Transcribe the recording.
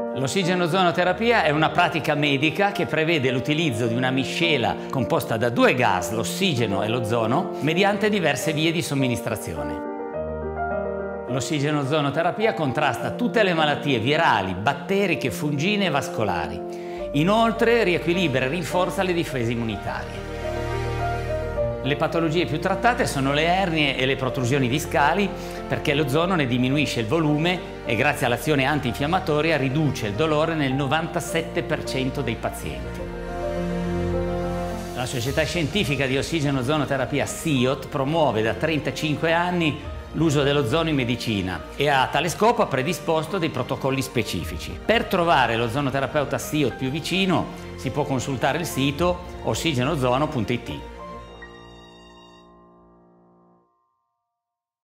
L'ossigeno-ozonoterapia è una pratica medica che prevede l'utilizzo di una miscela composta da due gas, l'ossigeno e l'ozono, mediante diverse vie di somministrazione. L'ossigeno-ozonoterapia contrasta tutte le malattie virali, batteriche, fungine e vascolari. Inoltre riequilibra e rinforza le difese immunitarie. Le patologie più trattate sono le ernie e le protrusioni discali, perché l'ozono ne diminuisce il volume e grazie all'azione antinfiammatoria riduce il dolore nel 97% dei pazienti. La Società Scientifica di Ossigeno-Ozonoterapia SIOT promuove da 35 anni l'uso dell'ozono in medicina e a tale scopo ha predisposto dei protocolli specifici. Per trovare l'ozonoterapeuta SIOT più vicino si può consultare il sito ossigenozono.it.